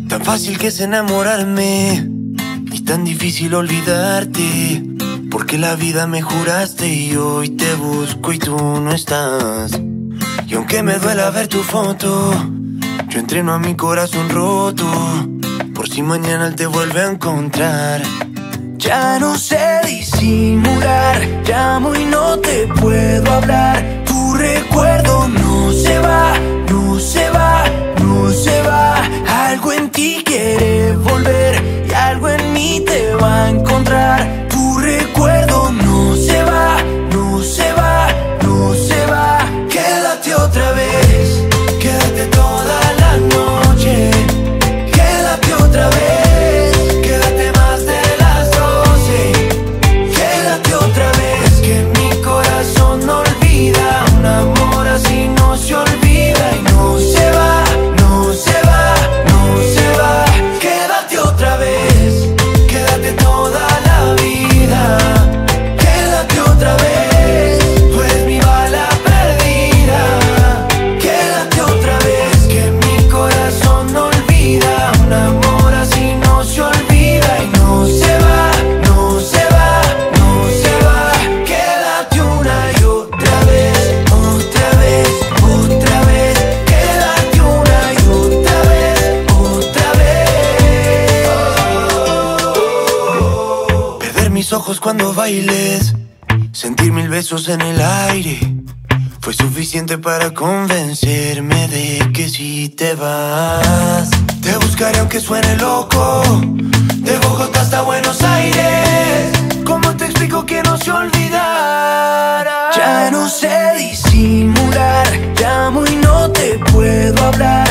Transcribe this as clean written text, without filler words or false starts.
Tan fácil que es enamorarme y tan difícil olvidarte, porque la vida me juraste y hoy te busco y tú no estás. Y aunque me duela ver tu foto, yo entreno a mi corazón roto, por si mañana él te vuelve a encontrar. Ya no sé disimular, llamo y no te puedo hablar. Tu recuerdo no se va, no se va, no se va. Algo en ti quiere volver y algo en mí te va a encontrar. Tu recuerdo no se va, no se va, no se va. Quédate otra vez, quédate toda la noche. Quédate otra vez, quédate más de las 12. Quédate otra vez, que mi corazón no olvida. Un amor así no se olvida y no se va, no se va, no se va. Quédate otra vez, quédate toda la vida. Quédate otra vez, tú eres mi bala perdida. Quédate otra vez, que mi corazón no olvida. Un amor así no se olvida y no se va, no se va, no se va. Quédate una y otra vez, otra vez, otra vez. Quédate una y otra vez, otra vez. Perder mis ojos cuando bailes, sentir 1000 besos en el aire, fue suficiente para convencerme de que si te vas, te buscaré aunque suene loco, de Bogotá hasta Buenos Aires. ¿Cómo te explico que no se olvidara? Ya no sé disimular, llamo y no te puedo hablar.